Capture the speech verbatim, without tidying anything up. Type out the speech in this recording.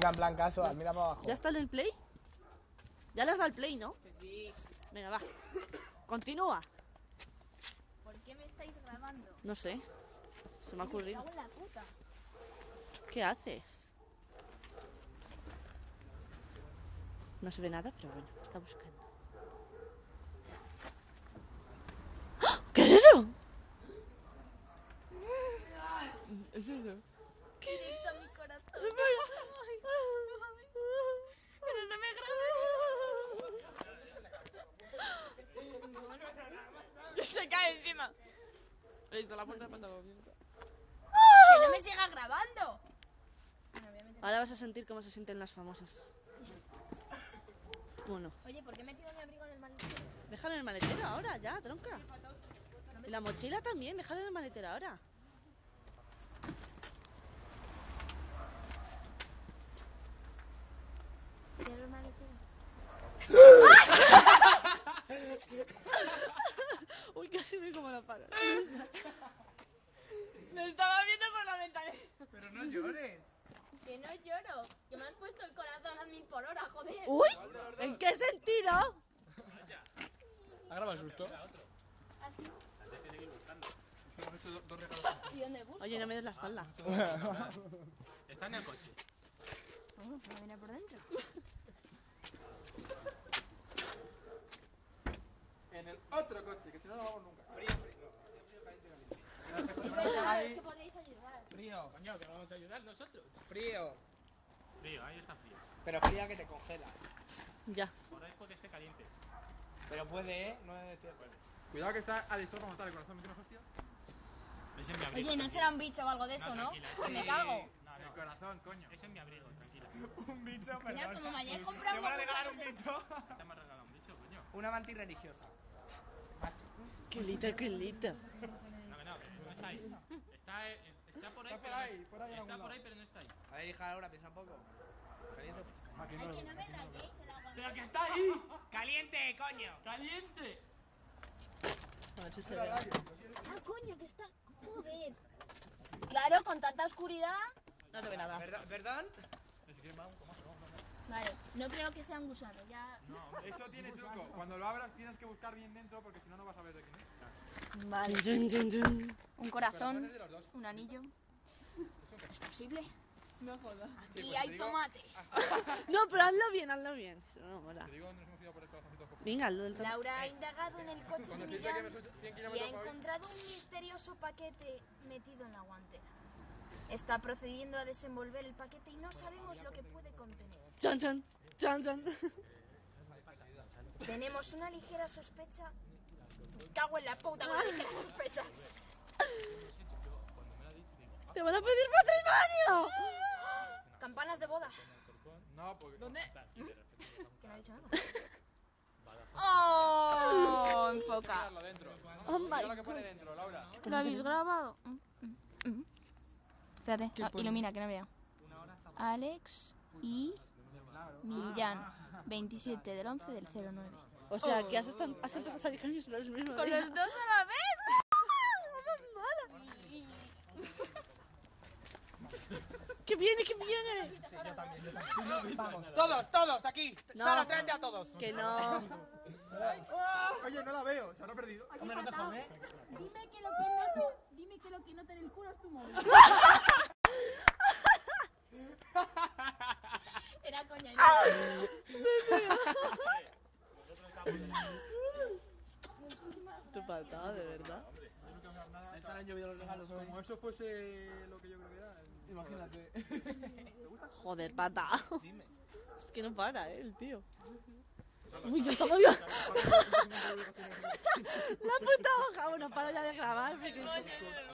Era en plan casual, mira para abajo. ¿Ya está en el play? ¿Ya le has dado el play, no? Sí. Venga, va. Continúa. ¿Por qué me estáis grabando? No sé. Se me ha ocurrido. Me cago en la puta. ¿Qué haces? No se ve nada, pero bueno, está buscando. ¡Ah! ¿Qué es eso? ¿Es eso? ¿Qué es eso? Mi corazón. Ay, pero no me grabes. Se cae encima. Ahí está la puerta de pantalonamiento. Que no me sigas grabando. Ahora vas a sentir cómo se sienten las famosas. Bueno, Oye, ¿por qué he metido mi abrigo en el maletero? déjalo en el maletero ahora, ya, tronca. Y la mochila también, déjalo en el maletero ahora. Cierro el maletero. Uy, casi me como la pala. Me estaba viendo por la ventana. Pero no llores. Que no lloro. Que me has puesto el corazón a mil por hora, joder. Uy, ¿en qué sentido? ¿Ha grabado el susto? ¿Y dónde busco? Oye, no me des la espalda. Está en el coche. Vamos, me viene por dentro. En el otro coche, que si no, no vamos nunca. Frío, frío. Es verdad, es que podéis ayudar. Frío, Coño, que vamos a ayudar nosotros. frío. Frío, ahí está frío. Pero fría que te congela. Ya. Por ahí puede esté caliente. Pero puede, ¿eh? No es cierto. Cuidado que está a distor para matar el corazón. ¿Me tienes hostia? Ese es mi abrigo. Oye, no será un bicho o algo de eso, ¿no? tranquila, Que ese- me cago. No, El no. corazón, coño. Ese es mi abrigo, tranquila. Un bicho, Mira, perdón. como me hayáis comprado Te van a una regalar cosa un bicho. Te hemos regalado un bicho, coño. Una mantis religiosa. Qué lita, qué lita. No, que no, que no está ahí. Está, eh, está por ahí, Está por pero ahí, por ahí en Está algún por ahí, lado. pero no está ahí. A ver, hija, ahora piensa un poco. Caliente. Ah, que Ay, no. que no me rayéis el agua. ¡Pero que está ahí! ¡Caliente, coño! ¡Caliente! A ver si se Era ve. rayo, lo siento. Ah, coño, que está. Joder. Claro, con tanta oscuridad. No se ve nada. ¿Verdad? ¿Verdad? Vale, no creo que sea un gusano, ya. Eso tiene truco. Cuando lo abras tienes que buscar bien dentro porque si no, no vas a ver de quién es. Vale. Chun, chun, chun. Un Corazones corazón, de los dos. un anillo. ¿Es posible? No jodas. Y pues hay te digo- tomate. No, pero hazlo bien, hazlo bien. Si no, no mola. Te digo dónde nos hemos ido por el corazoncito. Venga, hazlo del todo. Laura ha indagado en el coche de Cuando piensa que Millán me soy cien y ha kilómetros para hoy. encontrado un misterioso paquete metido en la guantera. Está procediendo a desenvolver el paquete y no sabemos lo que puede contener. Chan, chan, chan, chan. Tenemos una ligera sospecha. Me cago en la puta, una ligera sospecha. ¡Te van a pedir matrimonio! Campanas de boda. No, porque. ¿Dónde? Que no ha dicho nada. ¡Oh! Enfoca. Mirarlo dentro. Oh Mira my lo que pone god. dentro, Laura. ¿Lo habéis grabado? Mm, mm, mm. Espérate, ah, ilumina, que no veo. Alex y Millán. veintisiete del once del cero nueve. O sea, que has, estam- has empezado a salir con ellos los mismos ¿Con días. los dos a la vez? ¡Que viene, que viene! Vamos, todos, todos, aquí. No. Sara, tráete a todos. Que no. Oye, no la veo, se habrá perdido. Hombre, no te jodes. Dime que lo que noto, dime que lo que nota en el culo es tu móvil. Era coña. Te faltaba, de verdad. Estarán lloviendo los regalos hoy. Como eso fuese lo que yo creo que era. Imagínate. Joder, pata. Dime. Es que no para, eh, el tío. Uy, yo estaba yo. La puta hoja. Bueno, para ya de grabar. porque-